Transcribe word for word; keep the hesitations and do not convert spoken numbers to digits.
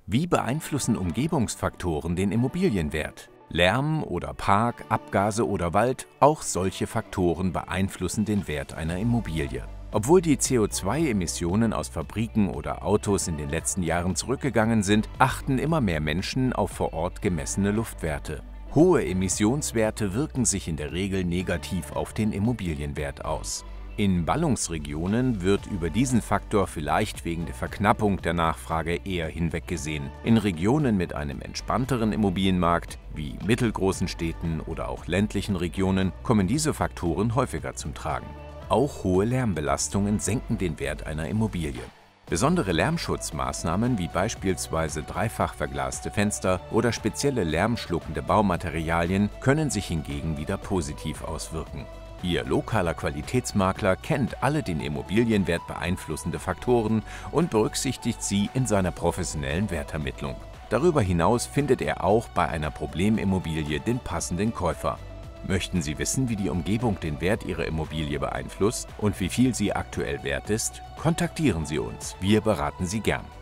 Wie beeinflussen Umgebungsfaktoren den Immobilienwert? Lärm oder Park, Abgase oder Wald, auch solche Faktoren beeinflussen den Wert einer Immobilie. Obwohl die C O zwei Emissionen aus Fabriken oder Autos in den letzten Jahren zurückgegangen sind, achten immer mehr Menschen auf vor Ort gemessene Luftwerte. Hohe Emissionswerte wirken sich in der Regel negativ auf den Immobilienwert aus. In Ballungsregionen wird über diesen Faktor vielleicht wegen der Verknappung der Nachfrage eher hinweggesehen. In Regionen mit einem entspannteren Immobilienmarkt, wie mittelgroßen Städten oder auch ländlichen Regionen, kommen diese Faktoren häufiger zum Tragen. Auch hohe Lärmbelastungen senken den Wert einer Immobilie. Besondere Lärmschutzmaßnahmen wie beispielsweise dreifach verglaste Fenster oder spezielle lärmschluckende Baumaterialien können sich hingegen wieder positiv auswirken. Ihr lokaler Qualitätsmakler kennt alle den Immobilienwert beeinflussende Faktoren und berücksichtigt sie in seiner professionellen Wertermittlung. Darüber hinaus findet er auch bei einer Problemimmobilie den passenden Käufer. Möchten Sie wissen, wie die Umgebung den Wert Ihrer Immobilie beeinflusst und wie viel sie aktuell wert ist? Kontaktieren Sie uns, wir beraten Sie gern.